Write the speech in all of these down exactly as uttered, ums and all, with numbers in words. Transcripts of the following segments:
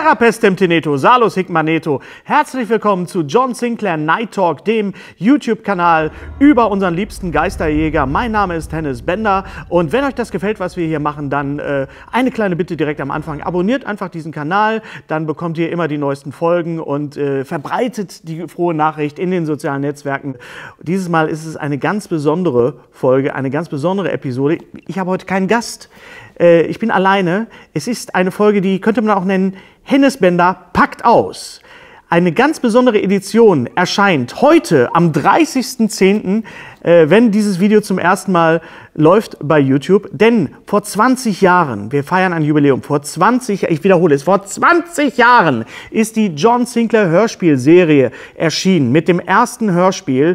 Carapestem teneto, salus hic maneto. Herzlich willkommen zu John Sinclair Night Talk, dem YouTube-Kanal über unseren liebsten Geisterjäger. Mein Name ist Hennes Bender und wenn euch das gefällt, was wir hier machen, dann äh, eine kleine Bitte direkt am Anfang. Abonniert einfach diesen Kanal, dann bekommt ihr immer die neuesten Folgen und äh, verbreitet die frohe Nachricht in den sozialen Netzwerken. Dieses Mal ist es eine ganz besondere Folge, eine ganz besondere Episode. Ich habe heute keinen Gast. Ich bin alleine. Es ist eine Folge, die könnte man auch nennen, Hennes Bender packt aus. Eine ganz besondere Edition erscheint heute am dreißigsten zehnten, äh, wenn dieses Video zum ersten Mal läuft bei YouTube. Denn vor zwanzig Jahren, wir feiern ein Jubiläum, vor zwanzig, ich wiederhole es, vor zwanzig Jahren ist die John Sinclair Hörspielserie erschienen mit dem ersten Hörspiel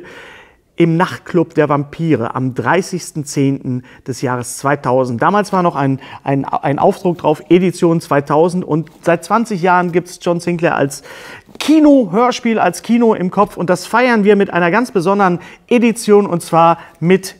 im Nachtclub der Vampire am dreißigsten zehnten des Jahres zweitausend. Damals war noch ein, ein, ein Aufdruck drauf, Edition zweitausend. Und seit zwanzig Jahren gibt es John Sinclair als Kino-Hörspiel, als Kino im Kopf. Und das feiern wir mit einer ganz besonderen Edition, und zwar mit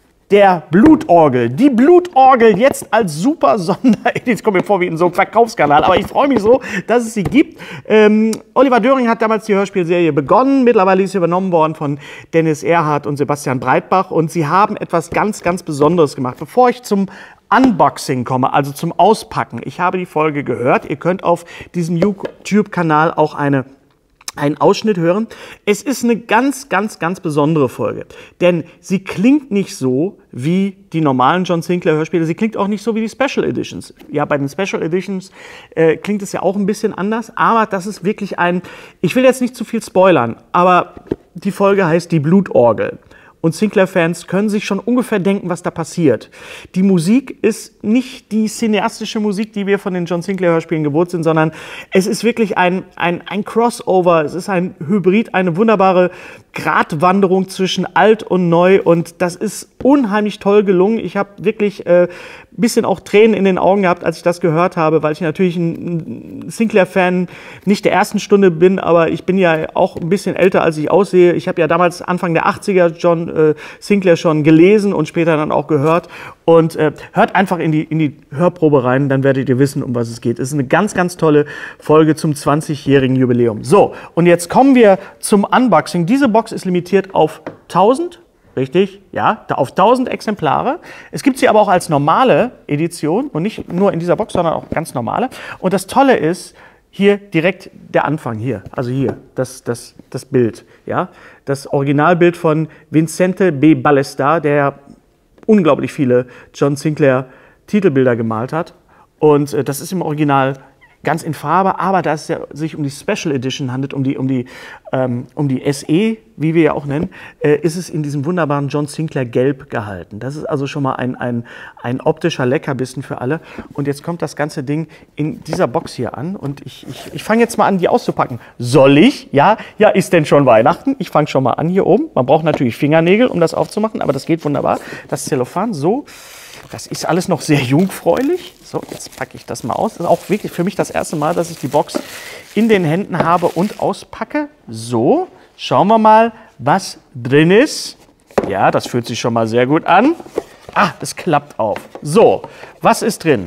der Blutorgel. Die Blutorgel jetzt als super Sonderedition. Ich komme mir vor wie in so einem Verkaufskanal, aber ich freue mich so, dass es sie gibt. Ähm, Oliver Döring hat damals die Hörspielserie begonnen. Mittlerweile ist sie übernommen worden von Dennis Erhardt und Sebastian Breitbach. Und sie haben etwas ganz, ganz Besonderes gemacht. Bevor ich zum Unboxing komme, also zum Auspacken. Ich habe die Folge gehört. Ihr könnt auf diesem YouTube-Kanal auch eine einen Ausschnitt hören. Es ist eine ganz, ganz, ganz besondere Folge, denn sie klingt nicht so wie die normalen John Sinclair Hörspiele, sie klingt auch nicht so wie die Special Editions. Ja, bei den Special Editions äh, klingt es ja auch ein bisschen anders, aber das ist wirklich ein, ich will jetzt nicht zu viel spoilern, aber die Folge heißt Die Blutorgel. Und Sinclair-Fans können sich schon ungefähr denken, was da passiert. Die Musik ist nicht die cineastische Musik, die wir von den John Sinclair-Hörspielen gewohnt sind, sondern es ist wirklich ein, ein, ein Crossover, es ist ein Hybrid, eine wunderbare Gratwanderung zwischen alt und neu. Und das ist unheimlich toll gelungen. Ich habe wirklich ein äh, bisschen auch Tränen in den Augen gehabt, als ich das gehört habe, weil ich natürlich ein, ein Sinclair-Fan nicht der ersten Stunde bin, aber ich bin ja auch ein bisschen älter, als ich aussehe. Ich habe ja damals Anfang der achtziger John äh, Sinclair schon gelesen und später dann auch gehört. Und äh, hört einfach in die, in die Hörprobe rein, dann werdet ihr wissen, um was es geht. Es ist eine ganz, ganz tolle Folge zum zwanzigjährigen Jubiläum. So, und jetzt kommen wir zum Unboxing. Diese Box ist limitiert auf tausend. Richtig, ja, auf tausend Exemplare. Es gibt sie aber auch als normale Edition und nicht nur in dieser Box, sondern auch ganz normale. Und das Tolle ist, hier direkt der Anfang, hier, also hier, das, das, das Bild, ja, das Originalbild von Vincente B. Ballesta, der unglaublich viele John Sinclair Titelbilder gemalt hat. Und äh, das ist im Original ganz in Farbe, aber da es ja sich um die Special Edition handelt, um die, um die, ähm, um die S E, wie wir ja auch nennen, äh, ist es in diesem wunderbaren John Sinclair Gelb gehalten. Das ist also schon mal ein, ein, ein optischer Leckerbissen für alle. Und jetzt kommt das ganze Ding in dieser Box hier an. Und ich, ich, ich fange jetzt mal an, die auszupacken. Soll ich? Ja, ja, ist denn schon Weihnachten? Ich fange schon mal an hier oben. Man braucht natürlich Fingernägel, um das aufzumachen, aber das geht wunderbar. Das Zellophan so. Das ist alles noch sehr jungfräulich. So, jetzt packe ich das mal aus. Das ist auch wirklich für mich das erste Mal, dass ich die Box in den Händen habe und auspacke. So, schauen wir mal, was drin ist. Ja, das fühlt sich schon mal sehr gut an. Ah, das klappt auf. So, was ist drin?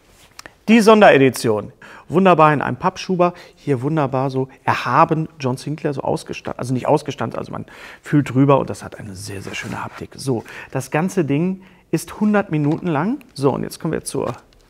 Die Sonderedition. Wunderbar in einem Pappschuber. Hier wunderbar so erhaben John Sinclair so ausgestattet. Also nicht ausgestattet, also man fühlt drüber und das hat eine sehr, sehr schöne Haptik. So, das ganze Ding ist hundert Minuten lang. So, und jetzt kommen wir zur,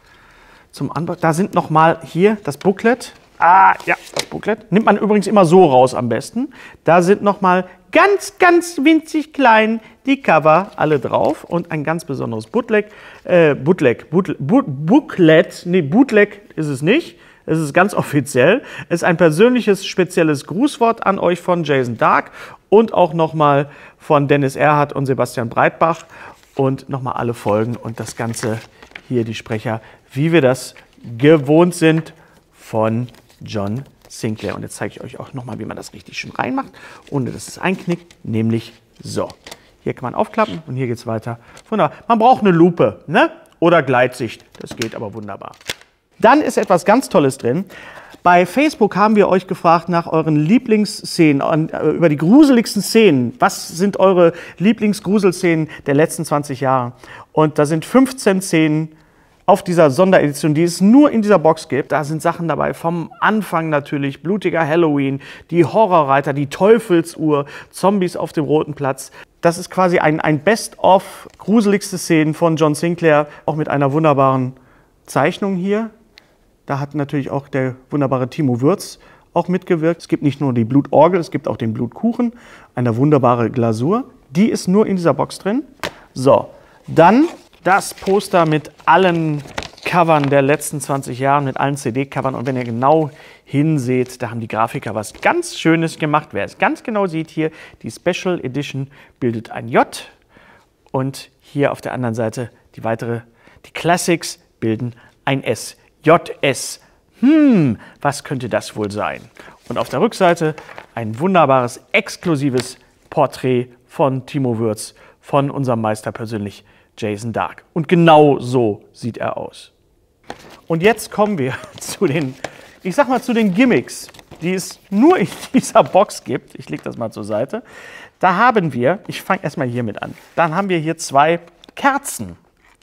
zum Unboxing. Da sind noch mal hier das Booklet. Ah, ja, das Booklet. Nimmt man übrigens immer so raus am besten. Da sind noch mal ganz, ganz winzig klein die Cover alle drauf. Und ein ganz besonderes Bootleg. Äh, Bootleg, Bootleg, Booklet. Nee, Bootleg ist es nicht. Es ist ganz offiziell. Es ist ein persönliches, spezielles Grußwort an euch von Jason Dark und auch noch mal von Dennis Erhardt und Sebastian Breitbach. Und nochmal alle Folgen und das Ganze hier, die Sprecher, wie wir das gewohnt sind von John Sinclair. Und jetzt zeige ich euch auch nochmal, wie man das richtig schön reinmacht, ohne dass es einknickt, nämlich so. Hier kann man aufklappen und hier geht es weiter. Wunderbar. Man braucht eine Lupe, ne? Oder Gleitsicht, das geht aber wunderbar. Dann ist etwas ganz Tolles drin. Bei Facebook haben wir euch gefragt nach euren Lieblingsszenen, über die gruseligsten Szenen. Was sind eure Lieblingsgruselszenen der letzten zwanzig Jahre? Und da sind fünfzehn Szenen auf dieser Sonderedition, die es nur in dieser Box gibt. Da sind Sachen dabei vom Anfang natürlich, blutiger Halloween, die Horrorreiter, die Teufelsuhr, Zombies auf dem Roten Platz. Das ist quasi ein, ein Best-of gruseligste Szenen von John Sinclair, auch mit einer wunderbaren Zeichnung hier. Da hat natürlich auch der wunderbare Timo Würz auch mitgewirkt. Es gibt nicht nur die Blutorgel, es gibt auch den Blutkuchen, eine wunderbare Glasur. Die ist nur in dieser Box drin. So, dann das Poster mit allen Covern der letzten zwanzig Jahre, mit allen C D-Covern. Und wenn ihr genau hinseht, da haben die Grafiker was ganz Schönes gemacht. Wer es ganz genau sieht hier, die Special Edition bildet ein J. Und hier auf der anderen Seite die weitere, die Classics bilden ein S. J S. Hm, was könnte das wohl sein? Und auf der Rückseite ein wunderbares, exklusives Porträt von Timo Würz, von unserem Meister persönlich, Jason Dark. Und genau so sieht er aus. Und jetzt kommen wir zu den, ich sag mal, zu den Gimmicks, die es nur in dieser Box gibt. Ich lege das mal zur Seite. Da haben wir, ich fange erstmal hiermit an, dann haben wir hier zwei Kerzen.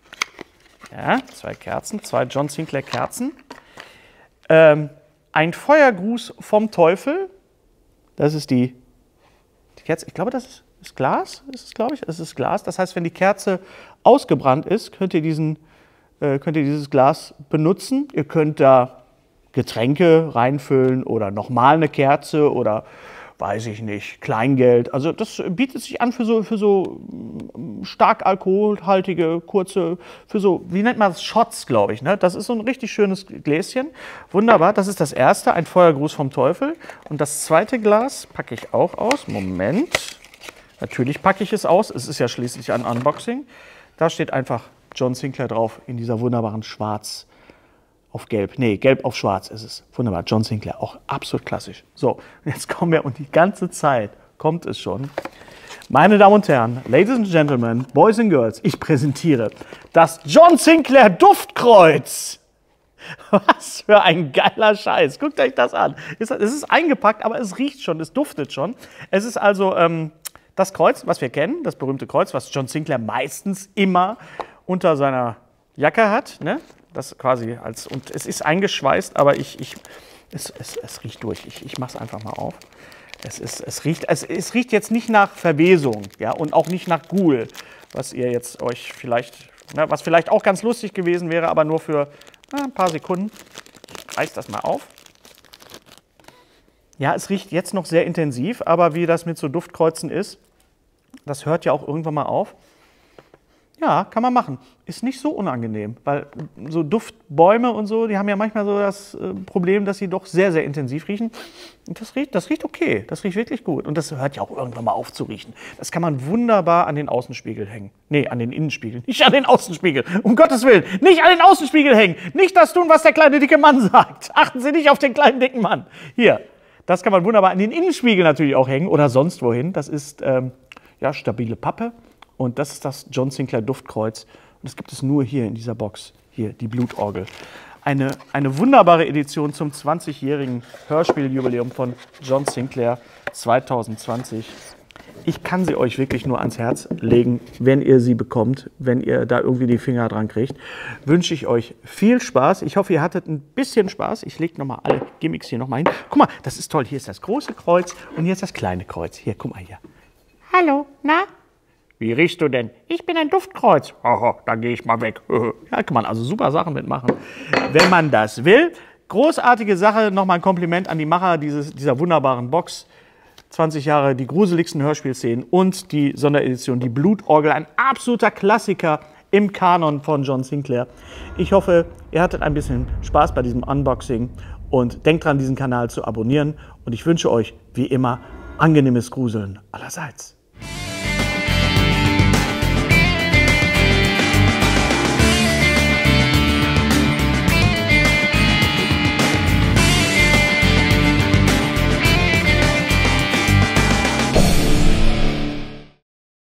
Ja, zwei Kerzen, zwei John Sinclair Kerzen. Ähm, ein Feuergruß vom Teufel. Das ist die, die Kerze. Ich glaube, das ist, ist Glas. Ist es, glaube ich. Das ist Glas. Das heißt, wenn die Kerze ausgebrannt ist, könnt ihr, diesen, äh, könnt ihr dieses Glas benutzen. Ihr könnt da Getränke reinfüllen oder nochmal eine Kerze oder, weiß ich nicht, Kleingeld. Also das bietet sich an für so, für so stark alkoholhaltige, kurze, für so, wie nennt man das, Shots, glaube ich. Ne? Das ist so ein richtig schönes Gläschen. Wunderbar, das ist das erste, ein Feuergruß vom Teufel. Und das zweite Glas packe ich auch aus. Moment, natürlich packe ich es aus. Es ist ja schließlich ein Unboxing. Da steht einfach John Sinclair drauf in dieser wunderbaren Schwarz auf Gelb. Nee, Gelb auf Schwarz ist es. Wunderbar, John Sinclair, auch absolut klassisch. So, und jetzt kommen wir, und die ganze Zeit kommt es schon. Meine Damen und Herren, Ladies and Gentlemen, Boys and Girls, ich präsentiere das John Sinclair Duftkreuz. Was für ein geiler Scheiß. Guckt euch das an. Es ist eingepackt, aber es riecht schon, es duftet schon. Es ist also ähm, das Kreuz, was wir kennen, das berühmte Kreuz, was John Sinclair meistens immer unter seiner Jacke hat, ne? Das quasi als, und es ist eingeschweißt, aber ich, ich, es, es, es riecht durch. Ich, ich mache es einfach mal auf. Es, ist, es, riecht, es, es riecht jetzt nicht nach Verwesung, ja, und auch nicht nach Ghoul, was ihr jetzt euch vielleicht, ne, was vielleicht auch ganz lustig gewesen wäre, aber nur für na, ein paar Sekunden. Ich reiß das mal auf. Ja, es riecht jetzt noch sehr intensiv, aber wie das mit so Duftkreuzen ist, das hört ja auch irgendwann mal auf. Ja, kann man machen. Ist nicht so unangenehm, weil so Duftbäume und so, die haben ja manchmal so das äh, Problem, dass sie doch sehr, sehr intensiv riechen. Und das riecht, das riecht okay, das riecht wirklich gut. Und das hört ja auch irgendwann mal auf zu riechen. Das kann man wunderbar an den Außenspiegel hängen. Nee, an den Innenspiegel, nicht an den Außenspiegel. Um Gottes Willen, nicht an den Außenspiegel hängen. Nicht das tun, was der kleine, dicke Mann sagt. Achten Sie nicht auf den kleinen, dicken Mann. Hier, das kann man wunderbar an den Innenspiegel natürlich auch hängen oder sonst wohin. Das ist ähm, ja, stabile Pappe. Und das ist das John Sinclair Duftkreuz. Und das gibt es nur hier in dieser Box. Hier, die Blutorgel. Eine, eine wunderbare Edition zum zwanzigjährigen Hörspieljubiläum von John Sinclair zwanzig zwanzig. Ich kann sie euch wirklich nur ans Herz legen, wenn ihr sie bekommt, wenn ihr da irgendwie die Finger dran kriegt. Wünsche ich euch viel Spaß. Ich hoffe, ihr hattet ein bisschen Spaß. Ich lege nochmal alle Gimmicks hier nochmal hin. Guck mal, das ist toll. Hier ist das große Kreuz und hier ist das kleine Kreuz. Hier, guck mal hier. Hallo, na? Wie riechst du denn? Ich bin ein Duftkreuz. Aha, dann gehe ich mal weg. Ja, kann man also super Sachen mitmachen, wenn man das will. Großartige Sache. Nochmal ein Kompliment an die Macher dieses, dieser wunderbaren Box. zwanzig Jahre die gruseligsten Hörspielszenen und die Sonderedition, die Blutorgel. Ein absoluter Klassiker im Kanon von John Sinclair. Ich hoffe, ihr hattet ein bisschen Spaß bei diesem Unboxing und denkt dran, diesen Kanal zu abonnieren. Und ich wünsche euch, wie immer, angenehmes Gruseln allerseits.